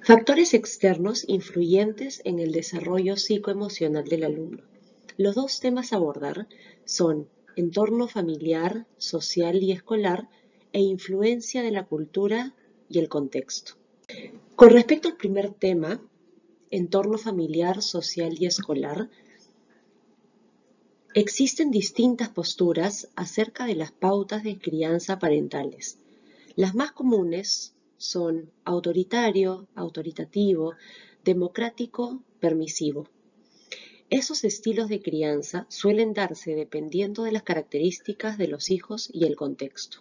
Factores externos influyentes en el desarrollo psicoemocional del alumno. Los dos temas a abordar son entorno familiar, social y escolar e influencia de la cultura y el contexto. Con respecto al primer tema, entorno familiar, social y escolar, existen distintas posturas acerca de las pautas de crianza parentales. Las más comunes son autoritario, autoritativo, democrático, permisivo. Esos estilos de crianza suelen darse dependiendo de las características de los hijos y el contexto.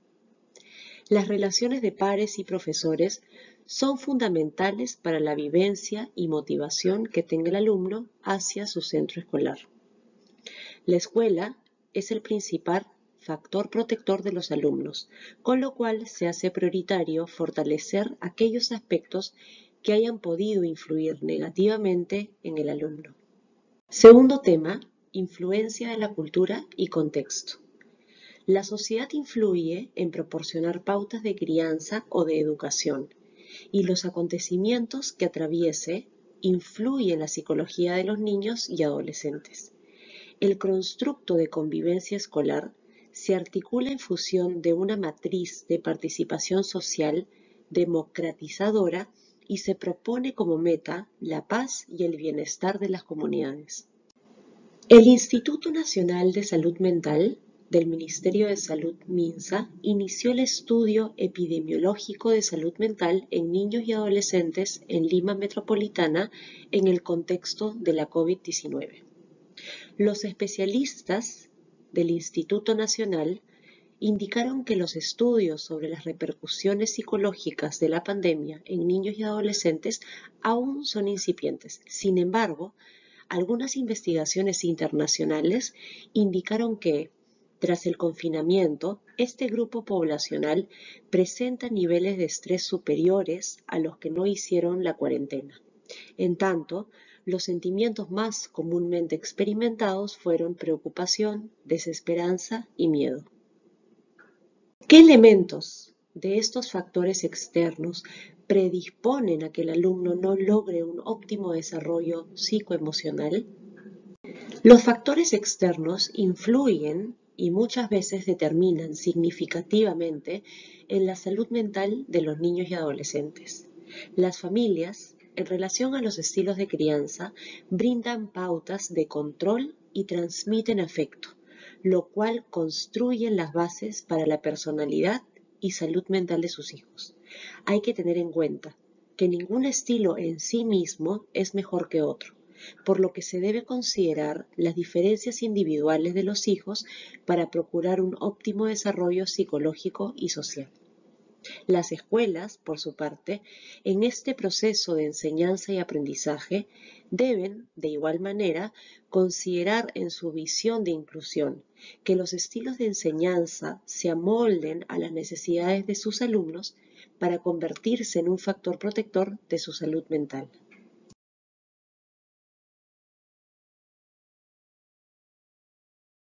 Las relaciones de pares y profesores son fundamentales para la vivencia y motivación que tenga el alumno hacia su centro escolar. La escuela es el principal factor protector de los alumnos, con lo cual se hace prioritario fortalecer aquellos aspectos que hayan podido influir negativamente en el alumno. Segundo tema, influencia de la cultura y contexto. La sociedad influye en proporcionar pautas de crianza o de educación, y los acontecimientos que atraviese influyen en la psicología de los niños y adolescentes. El constructo de convivencia escolar se articula en función de una matriz de participación social democratizadora y se propone como meta la paz y el bienestar de las comunidades. El Instituto Nacional de Salud Mental del Ministerio de Salud MINSA inició el estudio epidemiológico de salud mental en niños y adolescentes en Lima Metropolitana en el contexto de la COVID-19. Los especialistas del Instituto Nacional indicaron que los estudios sobre las repercusiones psicológicas de la pandemia en niños y adolescentes aún son incipientes. Sin embargo, algunas investigaciones internacionales indicaron que, tras el confinamiento, este grupo poblacional presenta niveles de estrés superiores a los que no hicieron la cuarentena. En tanto, los sentimientos más comúnmente experimentados fueron preocupación, desesperanza y miedo. ¿Qué elementos de estos factores externos predisponen a que el alumno no logre un óptimo desarrollo psicoemocional? Los factores externos influyen y muchas veces determinan significativamente en la salud mental de los niños y adolescentes. Las familias, en relación a los estilos de crianza, brindan pautas de control y transmiten afecto, lo cual construye las bases para la personalidad y salud mental de sus hijos. Hay que tener en cuenta que ningún estilo en sí mismo es mejor que otro, por lo que se debe considerar las diferencias individuales de los hijos para procurar un óptimo desarrollo psicológico y social. Las escuelas, por su parte, en este proceso de enseñanza y aprendizaje, deben, de igual manera, considerar en su visión de inclusión que los estilos de enseñanza se amolden a las necesidades de sus alumnos para convertirse en un factor protector de su salud mental.